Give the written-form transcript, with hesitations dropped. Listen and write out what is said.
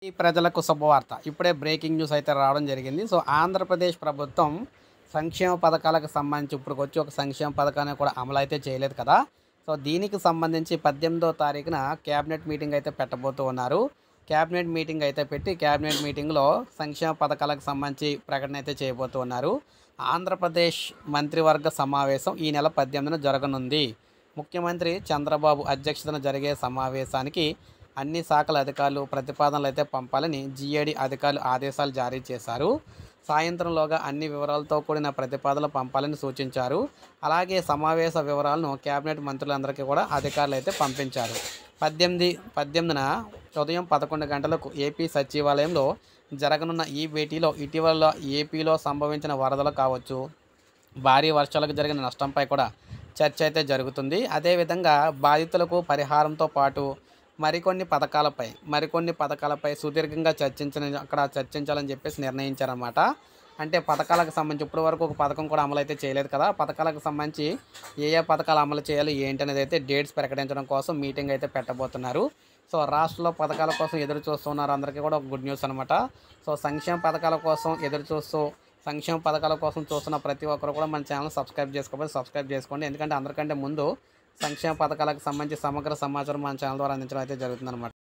ఈ ప్రజలకు శుభవార్త. ఇప్పుడే బ్రేకింగ్ న్యూస్ అయితే రావడం జరిగింది. సో, ఆంధ్రప్రదేశ్ ప్రభుత్వం సంక్షేమ పథకాలకు సంబంధించి ఇప్పటికొచ్చి ఒక సంక్షేమ పథకాన్ని కూడా అమలైతే చేయలేదు కదా! సో, దీనికి సంబంధించి 18వ తారీఖున క్యాబినెట్ మీటింగ్ అయితే పెట్టబోతూ ఉన్నారు. క్యాబినెట్ మీటింగ్ అయితే పెట్టి క్యాబినెట్ మీటింగ్‌లో సంక్షేమ పథకాలకు సంబంధించి ప్రకటన అయితే చేయబోతూ ఉన్నారు. ఆంధ్రప్రదేశ్ మంత్రివర్గ సమావేశం ఈ నెల 18న జరగనుంది. ముఖ్యమంత్రి చంద్రబాబు అధ్యక్షతన జరిగే సమావేశానికి అన్ని శాఖల అధికారులు ప్రతిపాదనలు అయితే పంపాలని జీఏడీ అధికారులు ఆదేశాలు జారీ చేశారు. సాయంత్రంలోగా అన్ని వివరాలతో కూడిన ప్రతిపాదనలు పంపాలని సూచించారు. అలాగే సమావేశ వివరాలను కేబినెట్ మంత్రులందరికీ కూడా అధికారులు అయితే పంపించారు. 18న ఉదయం 11 గంటలకు ఏపీ సచివాలయంలో జరగనున్న ఈ భేటీలో ఇటీవల ఏపీలో సంభవించిన వరదలు కావచ్చు, భారీ వర్షాలకు జరిగిన నష్టంపై కూడా చర్చ అయితే జరుగుతుంది. అదేవిధంగా బాధితులకు పరిహారంతో పాటు మరికొన్ని పథకాలపై సుదీర్ఘంగా చర్చించాలని చెప్పేసి నిర్ణయించారన్నమాట. అంటే పథకాలకు సంబంధించి ఇప్పటి వరకు ఒక పథకం కూడా అమలైతే చేయలేదు కదా! పథకాలకు సంబంధించి ఏ పథకాలు అమలు చేయాలి ఏంటి అనేది అయితే డేట్స్ ప్రకటించడం కోసం మీటింగ్ అయితే పెట్టబోతున్నారు. సో, రాష్ట్రంలో పథకాల కోసం ఎదురు చూస్తున్నారు అందరికీ కూడా ఒక గుడ్ న్యూస్ అనమాట. సో, సంక్షేమ పథకాల కోసం చూస్తున్న ప్రతి ఒక్కరు కూడా మన ఛానల్ సబ్స్క్రైబ్ చేసుకోండి. ఎందుకంటే అందరికంటే ముందు సంక్షేమ పథకాలకు సంబంధించి సమగ్ర సమాచారం మన ఛానల్ ద్వారా అందించడం అయితే జరుగుతుందన్నమాట.